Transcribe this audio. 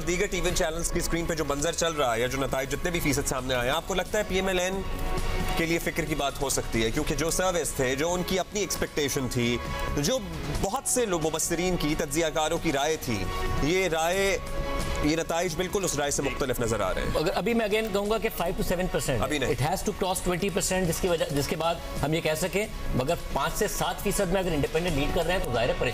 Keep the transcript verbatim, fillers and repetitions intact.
दीगर TV channels की screen पे जो मंजर चल रहा है या जो नताइज जितने भी फीसद सामने आए, आपको लगता है पीएमएलएन के लिए फिक्र की बात हो सकती है? क्योंकि जो सर्विस थे, जो उनकी अपनी एक्सपेक्टेशन थी, जो बहुत से लोग मुबस्सिरीन की, तज्जियाकारों की राय थी, ये राय ये नताइज बिल्कुल उस राय से मुख्तलिफ नजर आ रहे हैं। अगर अभी मैं अगेन कहूंगा कि फाइव टू सेवन परसेंट अभी नहीं, it has to cross twenty percent, जिसकी वजह जिसके बाद हम ये कह सकें। मगर पाँच से सात फीसद में अगर इंडिपेंडेंट लीड कर रहे हैं तो जाहिर है